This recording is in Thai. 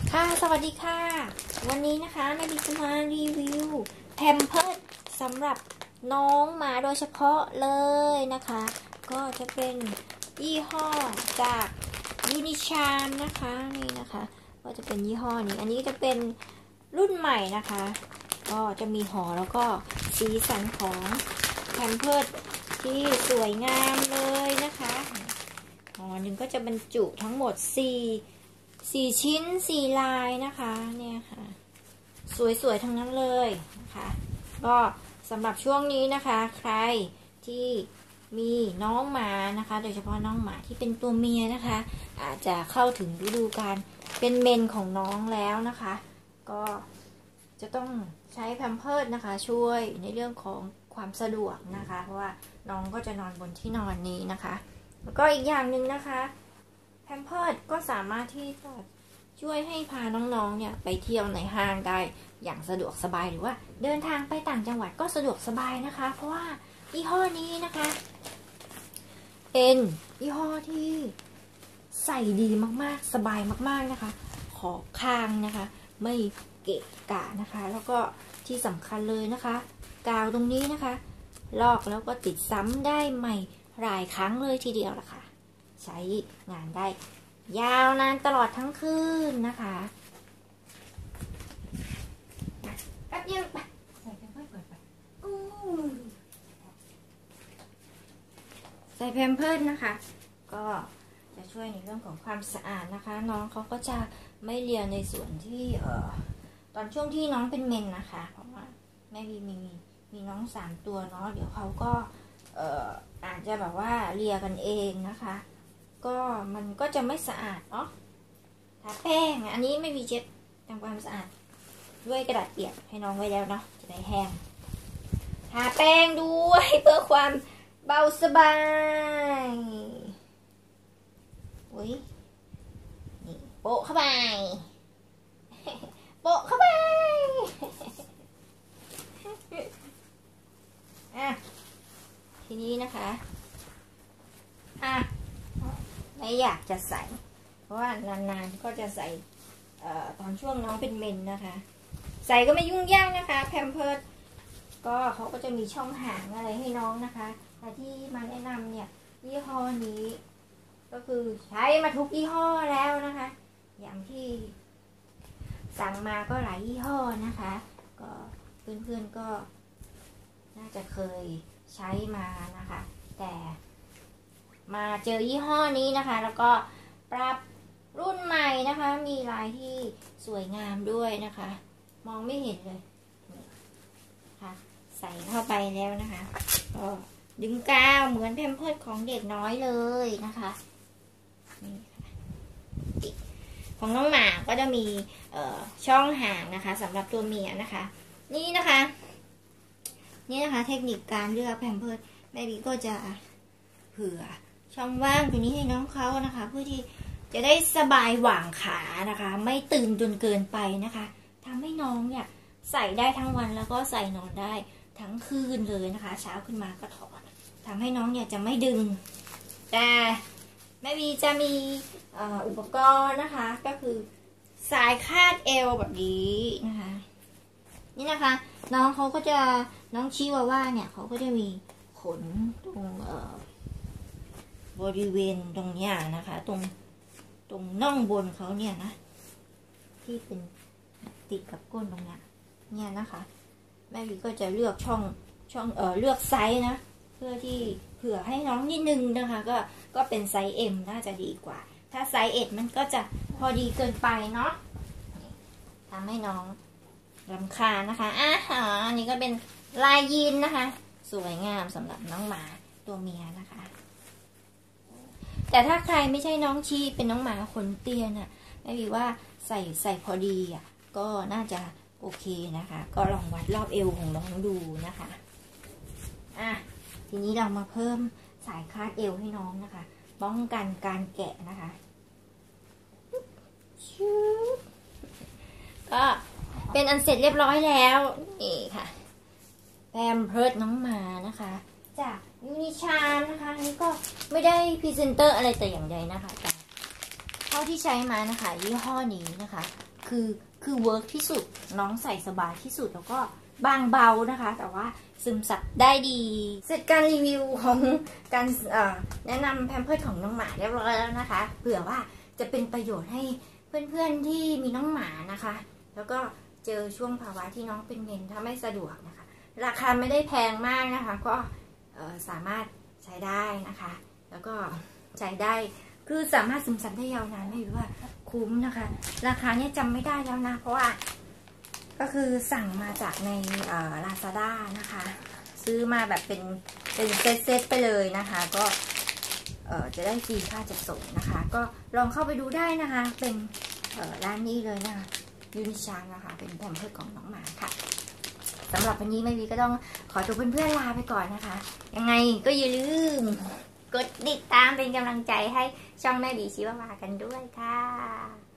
ค่ะสวัสดีค่ะวันนี้นะคะแม่บิ๊กจะมารีวิวแพมเพิร์สสำหรับน้องหมาโดยเฉพาะเลยนะคะก็จะเป็นยี่ห้อจากยูนิชามนะคะนี่นะคะก็จะเป็นยี่ห้อนี้อันนี้จะเป็นรุ่นใหม่นะคะก็จะมีห่อแล้วก็สีสันของแพมเพิร์สที่สวยงามเลยนะคะห่อหนึ่งก็จะบรรจุทั้งหมด4ชิ้น4ลายนะคะเนี่ยค่ะสวยๆทั้งนั้นเลยนะคะก็สำหรับช่วงนี้นะคะใครที่มีน้องหมานะคะโดยเฉพาะน้องหมาที่เป็นตัวเมียนะคะอาจจะเข้าถึงฤดูกาลเป็นเมนของน้องแล้วนะคะก็จะต้องใช้แพมเพิร์สนะคะช่วยในเรื่องของความสะดวกนะคะเพราะว่าน้องก็จะนอนบนที่นอนนี้นะคะแล้วก็อีกอย่างหนึ่งนะคะแพมเพิร์สก็สามารถที่จะช่วยให้พาน้องๆเนี่ยไปเที่ยวในห้างได้อย่างสะดวกสบายหรือว่าเดินทางไปต่างจังหวัดก็สะดวกสบายนะคะเพราะว่ายี่ห้อนี้นะคะเป็นยี่ห้อที่ใส่ดีมากๆสบายมากๆนะคะขอบคางนะคะไม่เกะกะนะคะแล้วก็ที่สำคัญเลยนะคะกาวตรงนี้นะคะลอกแล้วก็ติดซ้ำได้ใหม่หลายครั้งเลยทีเดียวล่ะค่ะใช้งานได้ยาวนานตลอดทั้งคืนนะคะแป๊บเดียวไปใส่แพมเพิร์สก่อนไปใส่แพมเพิร์สนะคะก็จะช่วยในเรื่องของความสะอาดนะคะน้องเขาก็จะไม่เลียในส่วนที่ตอนช่วงที่น้องเป็นเมนนะคะเพราะว่าแม่บีมีน้อง3ตัวเนาะเดี๋ยวเขาก็อาจจะแบบว่าเลียกันเองนะคะก็มันก็จะไม่สะอาดเนาะทาแป้งอันนี้ไม่มีเช็ดทำความสะอาดด้วยกระดาษเปียกให้น้องไว้แล้วเนาะจะได้แห้งทาแป้งด้วยเพื่อความเบาสบายอุ้ยนี่โปะเข้าไปโปะเข้าไปทีนี้นะคะไม่อยากจะใส่เพราะว่านานๆก็จะใส่ตอนช่วงน้องเป็นเมนนะคะใส่ก็ไม่ยุ่งยากนะคะแพมเพิร์สก็เขาก็จะมีช่องห่างอะไรให้น้องนะคะแต่ที่มาแนะนำเนี่ยยี่ห้อนี้ก็คือใช้มาทุกยี่ห้อแล้วนะคะอย่างที่สั่งมาก็หลายยี่ห้อนะคะก็เพื่อนๆก็น่าจะเคยใช้มานะคะแต่มาเจอยี่ห้อนี้นะคะแล้วก็ปรับรุ่นใหม่นะคะมีลายที่สวยงามด้วยนะคะมองไม่เห็นเลยค่ะใส่เข้าไปแล้วนะคะก็ดึงกาวเหมือนแพมเพิร์สของเด็กน้อยเลยนะคะนี่ค่ะของน้องหมาก็จะมีช่องห่างนะคะสำหรับตัวเมียนะคะนี่นะคะเทคนิคการเลือกแพมเพิร์สแม่บีก็จะเผื่อช่องว่างตรงนี้ให้น้องเขานะคะเพื่อที่จะได้สบายหว่างขานะคะไม่ตื่นจนเกินไปนะคะทำให้น้องเนี่ยใส่ได้ทั้งวันแล้วก็ใส่นอนได้ทั้งคืนเลยนะคะเช้าขึ้นมาก็ถอดทำให้น้องเนี่ยจะไม่ดึงแต่แม่บีจะมีอุปกรณ์นะคะก็คือสายคาดเอวแบบนี้นะคะนี่นะคะน้องเขาก็จะน้องชิวาว่าเนี่ยเขาก็จะมีขนตรงบริเวณตรงเนี้ยนะคะตรงน่องบนเขาเนี่ยนะที่เป็นติดกับก้นตรงเนี้ยเนี่ยนะคะแม่บีก็จะเลือกช่องเลือกไซส์นะเพื่อที่เผื่อให้น้องนิดนึงนะคะก็เป็นไซส์ M น่าจะดีกว่าถ้าไซส์ S มันก็จะพอดีเกินไปเนาะทำให้น้องรำคาญนะคะอันนี้ก็เป็นลายยีนนะคะสวยงามสำหรับน้องหมาตัวเมียนะคะแต่ถ้าใครไม่ใช่น้องชีเป็นน้องหมาขนเตี้ยน่ะไม่บีว่าใส่พอดีก็น่าจะโอเคนะคะก็ลองวัดรอบเอวของน้องดูนะคะทีนี้เรามาเพิ่มสายคาดเอวให้น้องนะคะป้องกันการแกะนะคะก็เป็นอันเสร็จเรียบร้อยแล้วนี่ค่ะแพมเพิร์สน้องหมานะคะจากยูนิชามนะคะนี่ก็ไม่ได้พรีเซนเตอร์อะไรแต่อย่างใดนะคะแต่เขาที่ใช้มานะคะยี่ห้อนี้นะคะคือเวิร์กที่สุดน้องใส่สบายที่สุดแล้วก็บางเบานะคะแต่ว่าซึมซับได้ดีเสร็จการรีวิวของการแนะนำแพมเพิร์สของน้องหมาเรียบร้อยแล้วนะคะเผื่อว่าจะเป็นประโยชน์ให้เพื่อนๆที่มีน้องหมานะคะแล้วก็เจอช่วงภาวะที่น้องเป็นเมนถ้าไม่สะดวกนะคะราคาไม่ได้แพงมากนะคะก็สามารถใช้ได้นะคะแล้วก็ใช้ได้คือสามารถซึมซับได้ยาวนานไม่รู้ว่าคุ้มนะคะราคาเนี่ยจำไม่ได้แล้วนะเพราะว่าก็คือสั่งมาจากในLazada นะคะซื้อมาแบบเป็นเซตไปเลยนะคะก็จะได้ฟรีค่าจัดส่งนะคะก็ลองเข้าไปดูได้นะคะเป็นร้านนี้เลยนะคะยูนิชางนะคะเป็นแพมเพิร์สของน้องหมาค่ะสำหรับวันนี้แม่วีก็ต้องขอตัวเพื่อนๆลาไปก่อนนะคะยังไงก็อย่าลืมกดติดตามเป็นกำลังใจให้ช่องแม่บีชิวากันด้วยค่ะ